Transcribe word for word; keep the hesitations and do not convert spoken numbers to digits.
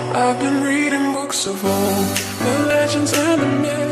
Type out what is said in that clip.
I've been reading books of old, the legends and the myths.